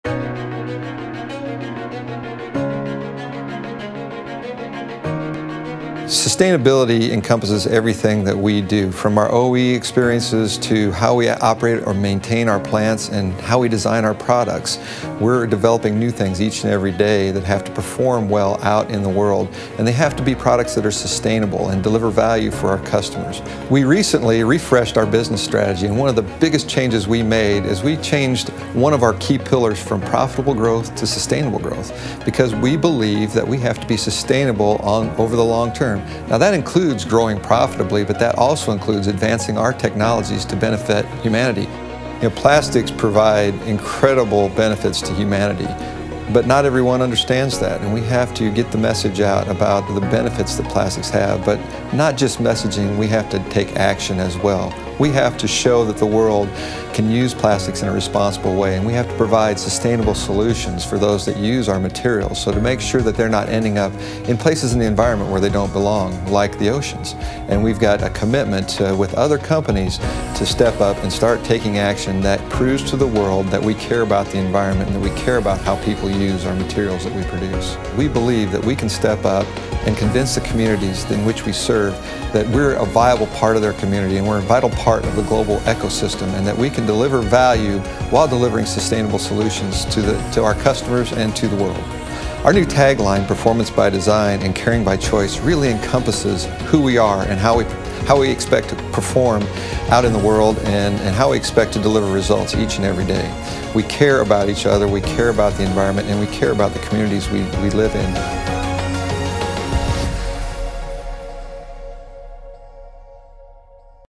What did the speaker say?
Sustainability encompasses everything that we do, from our OE experiences to how we operate or maintain our plants and how we design our products. We're developing new things each and every day that have to perform well out in the world, and they have to be products that are sustainable and deliver value for our customers. We recently refreshed our business strategy, and one of the biggest changes we made is we changed one of our key pillars from profitable growth to sustainable growth, because we believe that we have to be sustainable over the long term. Now that includes growing profitably, but that also includes advancing our technologies to benefit humanity. Plastics provide incredible benefits to humanity, but not everyone understands that, and we have to get the message out about the benefits that plastics have, but not just messaging, we have to take action as well. We have to show that the world can use plastics in a responsible way, and we have to provide sustainable solutions for those that use our materials, so to make sure that they're not ending up in places in the environment where they don't belong, like the oceans. And we've got a commitment with other companies to step up and start taking action that proves to the world that we care about the environment and that we care about how people use our materials that we produce. We believe that we can step up and convince the communities in which we serve that we're a viable part of their community and we're a vital part of the global ecosystem, and that we can deliver value while delivering sustainable solutions to our customers and to the world. Our new tagline, Performance by Design and Caring by Choice, really encompasses who we are and how we expect to perform out in the world, and how we expect to deliver results each and every day. We care about each other, we care about the environment, and we care about the communities we live in.